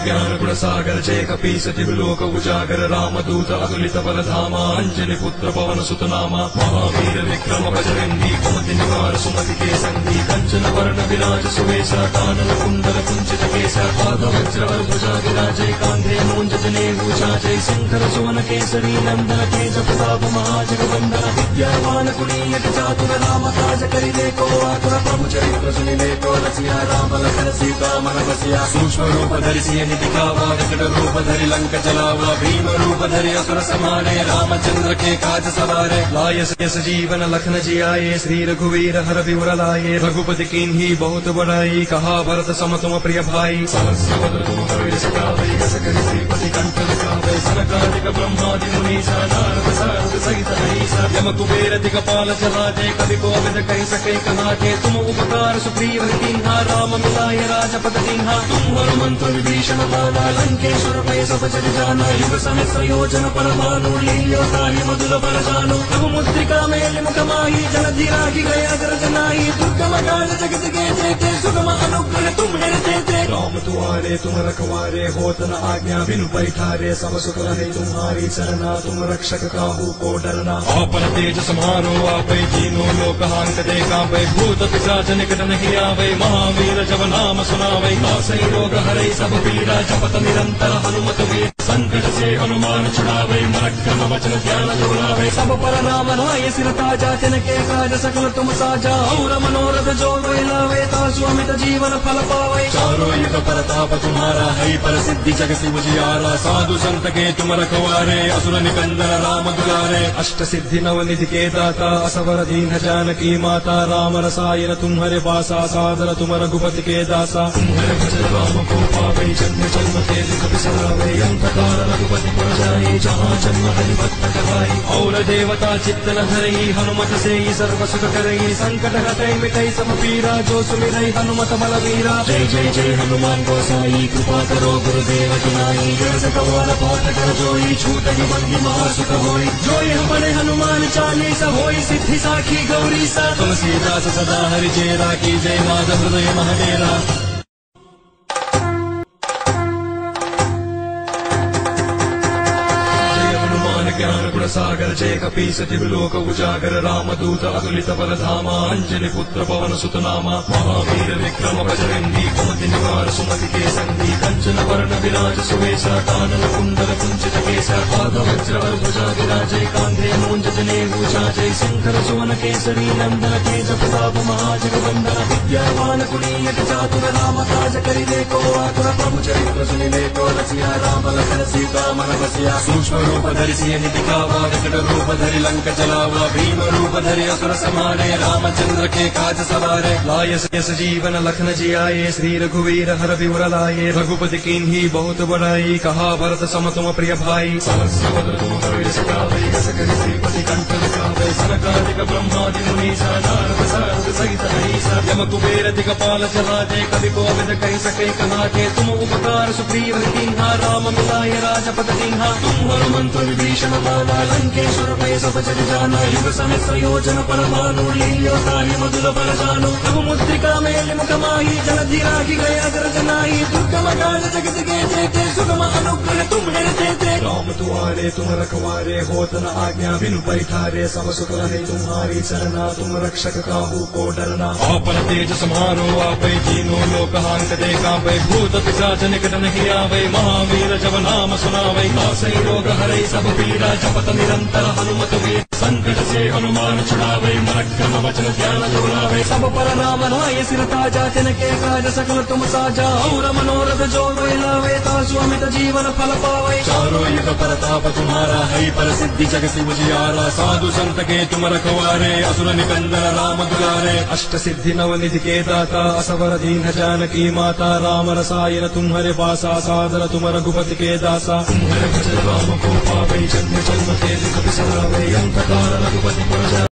ज्ञान गुण सागर जय कपी सचिव लोक उजागर रामदूत अतुलित बलधामा अंजनी पुत्र पवन सुत नामा महावीर विक्रम बजरंगी कुमति निवार सुमति के संगी कंचन वर्ण विराज सुवेश कानन कुंडल कुंचित केश पाद वज्र भुजा विराजय कांधे मूंज जनेऊ जय शंकर सुवन केसरी नंदन तेज प्रताप महाजगवंदन विद्यावान कुलीयक चातुर राम काज करिले को आतुर प्रभु चरित्र सुनिले को रसिया राम लखन सीता मन बसिया सूक्ष्म रूप धरि सियहि दिखावा विकट रूप धरि लंक जलावा भीम रूप धरि असुर समारे रामचंद्र के काज सवारे लाय यस जीवन लखन जियाए श्री रघुवीर हर विवर लाए रघुपति कीन्ही बहुत बड़ाई कहा भरत सम तुम प्रिय भाई सहस्र वदन तुम हरि सकावै यस करि श्रीपति कंठ लगावै सनकादिक ब्रह्मादि मुनीसा नारद सारद सहित अहीसा यम कुबेर दिगपाल चलाते कवि कोविद कहि सके कहाते तुम उपकार सुग्रीव कीन्हा राम मिलाय राजपद दीन्हा तुम हनुमंत विभीषण माना लंकेश्वर भय सब जग जाना युग सहस्र योजन परमाणु लील्योताहि मधुर बल जानो प्रभु मुद्रिका मेलि मुख माहि जलधि राखि गया अग्रज नाहि दुर्गम काज जगत के जेते सुगम अनुग्रह तुम निरते राम तुम्हारे तुम रखवारे होत न आज्ञा बिनु पैठारे सब सुख रहे तुम्हारी सरना तुम रक्षक काहू को डरना आपन तेज समारो आपै तीनों लोक हांकते कांपै भूत पिशाच निकट नहीं आवे महावीर जब नाम सुनावे नासै रोग हरै सब पीड़ा जपत निरंतर हनुमत वीर संकट से हनुमान छुड़ावे मरक्रम वचन ध्यान जोड़ावे सब पर नाम राय सिर ताजा तिनके काज सकल तुम साजा और मनोरथ जो लावे तासु अमित जीवन फल पावे चारों युग परताप तुम्हारा है प्रसिद्धि जग सिव जियारा साधु संत के तुम रखवारे असुर निकंदन राम दुलारे अष्ट सिद्धि नव निधि के दाता असवर दीन जानकी माता राम रसायन तुम्हारे पासा सादर तुम रघुपति के दासा तुम्हारे भजन राम को पावे जन्म जन्म के दुख बिसरावे अंतकाल रघुपति पुर जाए जहाँ जन्म हरि भक्त कहाई और देवता चित्त न धरई हनुमत से ही सर्व सुख करई संकट हटई मिटई सब पीरा जो सुमिरई हनुमत बलवीरा जय जय जय हनुमान गोसाई कृपा करो गुरुदेव की नाई जय सकवार पाठ कर जोई छूटहि बंदी महासुख होई जोई हमारे हनुमान चालीसा होई सिद्धि साखी गौरी सा तुलसीदास सदा हरि चेरा की जय माधव हृदय महडेरा ज्ञान गुण सागर जय कपी सचिव लोक उजागर रामदूत अतुलित बलधामा अंजनी पुत्र पवन सुत नामा महावीर विक्रम बजरंगी कुमति निवार सुमति के संगी कंचन वर्ण विराज सुवेश कानन कुंडल कुंचित केश पाद वज्र भुजा विराजय कांधे मूंज जनेऊ जय शंकर सुवन केसरी नंदन तेज प्रताप महाजगवंदन विद्यावान कुलीयक चातुर राम काज करिले को आतुर प्रभु चरित्र सुनिले को रसिया राम लखन सीता मन बसिया सूक्ष्म रूप धरि सियहि दिखावा विकट रूप धरि लंक जलावा भीम रूप धरि असुर समारे रामचंद्र के काज सवारे लाय यस जीवन लखन जियाए श्री रघुवीर हर विवर लाए रघुपति कीन्ही बहुत बड़ाई कहा भरत सम तुम प्रिय भाई सहस्र वदन तुम हरि सकावै यस करि श्रीपति कंठ लगावै सनकादिक ब्रह्मादि मुनीसा नारद सारद सहित अहीसा यम कुबेर दिगपाल चलाते कवि कोविद कहि सके कहाते तुम उपकार सुग्रीव कीन्हा राम मिलाय राजपद दीन्हा तुम हनुमंत विभीषण माना लंकेश्वर भय सब जग जाना युग सहस्र योजन परमाणु लील्योताहि मधुर बल जानो प्रभु मुद्रिका मेलि मुख माहि जलधि राखि गया अग्रज नाहि दुर्गम काज जगत के जेते सुगम अनुग्रह तुम निरते राम तुम्हारे तुम रखवारे होत न आज्ञा बिनु पैठारे सब सुख रहे तुम्हारी सरना तुम रक्षक काहू को डरना आपन तेज समारो आपै तीनों लोक हांकते कांपै भूत पिशाच निकट नहीं आवे महावीर जब नाम सुनावे नासै रोग हरै सब पीड़ा जपत निरंतर हनुमत वीर संकट से हनुमान छुड़ावे मरक्रम वचन ध्यान जोड़ावे सब पर नाम राय सिर ताजा तिनके काज सकल तुम साजा और मनोरथ जो लावे तासु अमित जीवन फल पावे चारों युग परताप तुम्हारा है प्रसिद्धि जग सिव जियारा साधु संत के तुम रखवारे असुर निकंदन राम दुलारे अष्ट सिद्धि नव निधि के दाता असवर दीन जानकी माता राम रसायन तुम्हारे पासा सादर तुम रघुपति के दासा तुम्हारे भजन राम को पावे जन्म जन्म के दुख बिसरावे अंतकाल रघुपति पुर जाए।